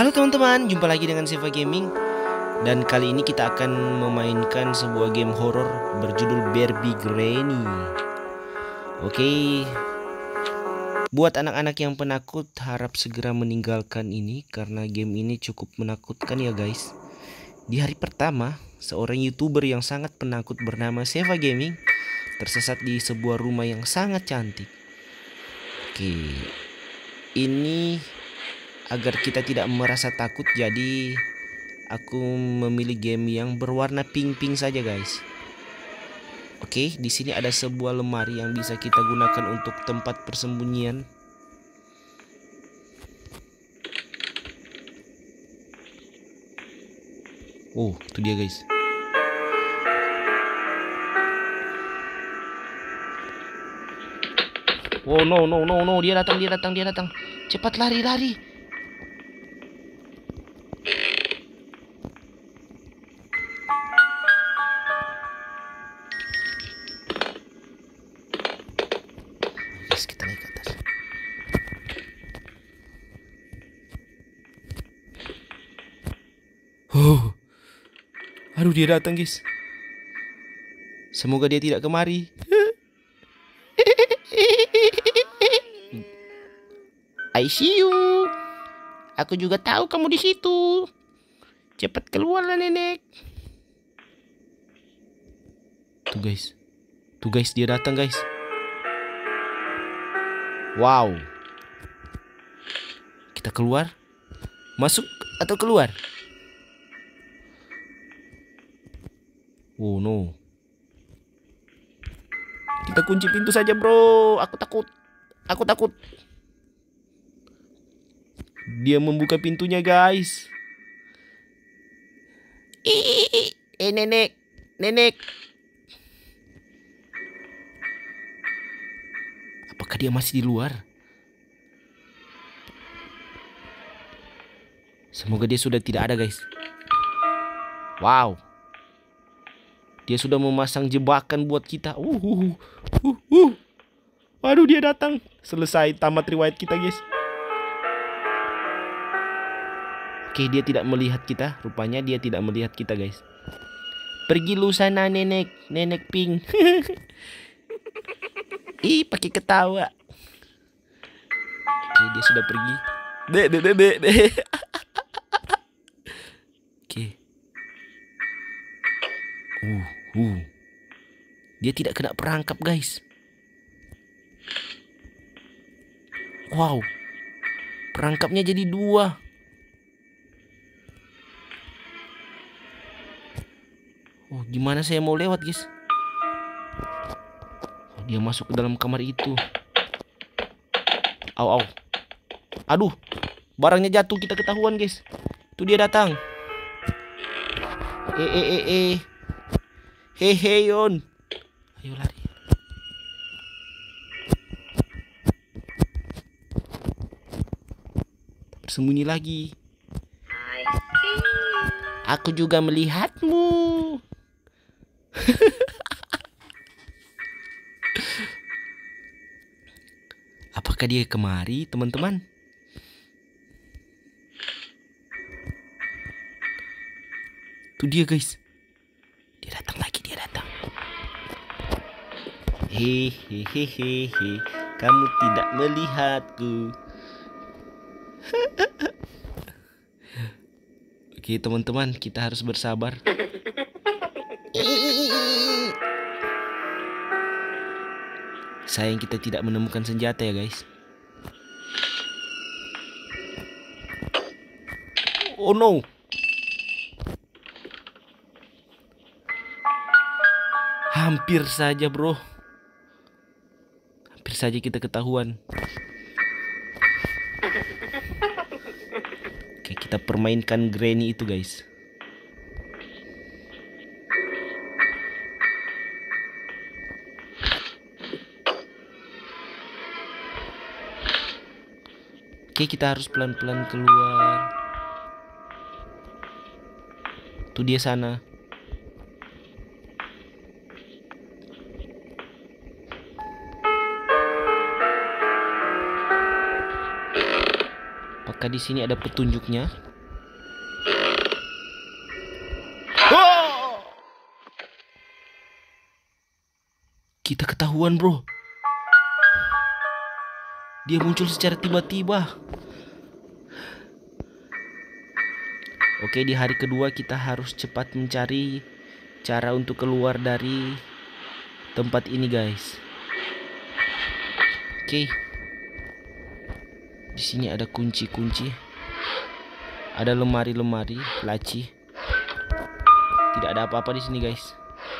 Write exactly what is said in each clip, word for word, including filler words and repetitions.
Halo teman-teman, jumpa lagi dengan Seva Gaming. Dan kali ini kita akan memainkan sebuah game horor berjudul Barbie Granny. Oke, buat anak-anak yang penakut, harap segera meninggalkan ini karena game ini cukup menakutkan ya guys. Di hari pertama, seorang YouTuber yang sangat penakut bernama Seva Gaming tersesat di sebuah rumah yang sangat cantik. Oke, ini agar kita tidak merasa takut, jadi aku memilih game yang berwarna pink-pink saja guys. Oke, di sini ada sebuah lemari yang bisa kita gunakan untuk tempat persembunyian. Oh, itu dia guys. Oh no no no no, dia datang dia datang dia datang. Cepat lari lari. Guys, kita naik ke atas. Oh, aduh dia datang guys. Semoga dia tidak kemari. I see you. Aku juga tahu kamu di situ. Cepat keluarlah nenek. Tuh guys. Tuh guys, dia datang guys. Wow. Kita keluar. Masuk atau keluar? Oh no. Kita kunci pintu saja bro. Aku takut. Aku takut. Dia membuka pintunya guys. Ih, eh nenek, nenek. Apakah dia masih di luar? Semoga dia sudah tidak ada guys. Wow. Dia sudah memasang jebakan buat kita. Uh, uh, uh, uh. Waduh, dia datang. Selesai, tamat riwayat kita guys. Oke, dia tidak melihat kita. Rupanya dia tidak melihat kita guys. Pergi lu sana nenek. Nenek pink. Ih, pakai ketawa. Oke, dia sudah pergi. Be be be be be. Oke. Uh, uh. Dia tidak kena perangkap guys. Wow. Perangkapnya jadi dua. Oh, gimana saya mau lewat guys? Oh, dia masuk ke dalam kamar itu. Au au. Aduh, barangnya jatuh, kita ketahuan guys. Tuh dia datang. Eh eh eh eh. Hehe Yon. Ayo lari. Bersembunyi lagi. Aku juga melihatmu. Apakah dia kemari, teman-teman? Tuh dia, guys. Dia datang lagi, dia datang. Hehehehe, kamu tidak melihatku. Oke, teman-teman, kita harus bersabar. Sayang kita tidak menemukan senjata ya guys. Oh no. Hampir saja bro. Hampir saja kita ketahuan. Oke, kita permainkan Granny itu guys. Oke, kita harus pelan-pelan keluar. Tuh dia sana. Apakah di sini ada petunjuknya? Kita ketahuan, bro. Dia muncul secara tiba-tiba. Oke, di hari kedua kita harus cepat mencari cara untuk keluar dari tempat ini, guys. Oke. Di sini ada kunci-kunci. Ada lemari-lemari, laci. Tidak ada apa-apa di sini, guys.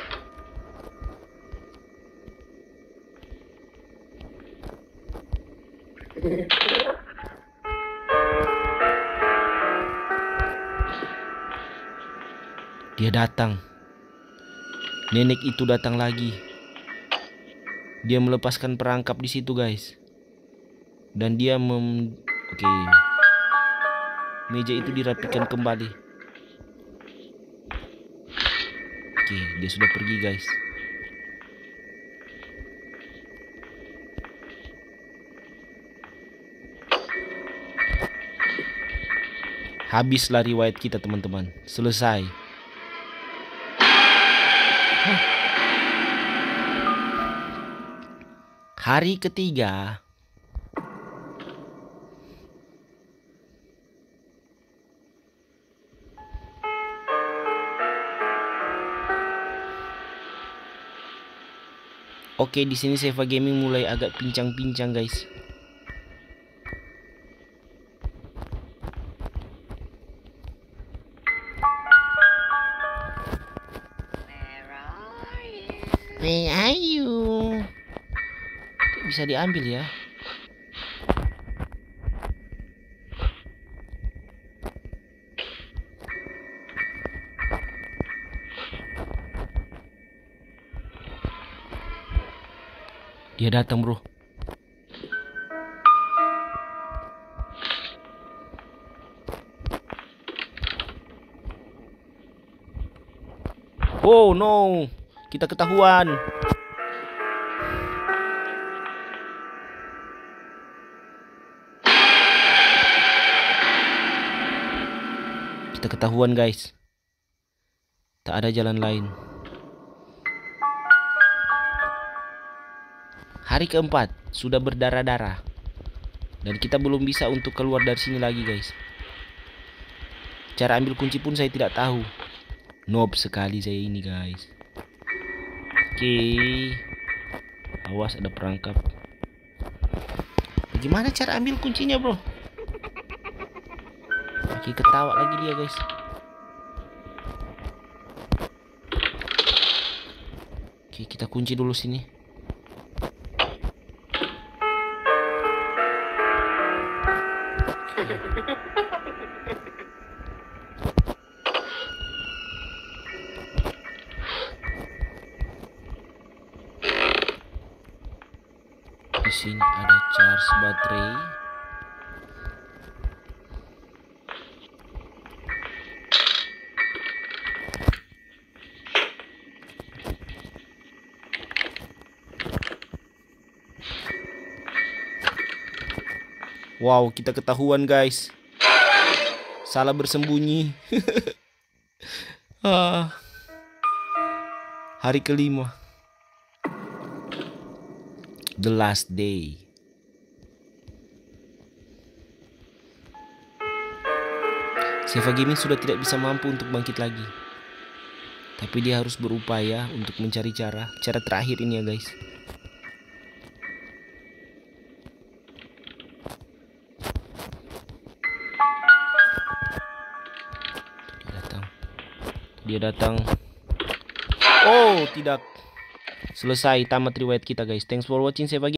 Dia datang. Nenek itu datang lagi. Dia melepaskan perangkap di situ, guys. Dan dia mem... Oke. Meja itu dirapikan kembali. Oke, dia sudah pergi, guys. Habislah riwayat kita, teman-teman. Selesai. Huh. Hari ketiga. Oke, di sini Seva Gaming mulai agak pincang-pincang, guys. Where are you? Bisa diambil ya. Dia datang, bro. Oh no, kita ketahuan. Kita ketahuan, guys. Tak ada jalan lain. Hari keempat sudah berdarah-darah. Dan kita belum bisa untuk keluar dari sini lagi, guys. Cara ambil kunci pun saya tidak tahu. Noob sekali saya ini, guys. Oke. Awas, ada perangkap. Bagaimana cara ambil kuncinya, bro? Oke, ketawa lagi dia, guys. Oke, kita kunci dulu sini. Di sini ada charge baterai. Wow, kita ketahuan, guys. Salah bersembunyi. ah. Hari kelima. The last day. Seva Gaming sudah tidak bisa mampu untuk bangkit lagi. Tapi dia harus berupaya untuk mencari cara. Cara terakhir ini ya, guys. Dia datang. Dia datang. Oh, tidak. Selesai, tamat riwayat kita, guys. Thanks for watching Seva Gaming.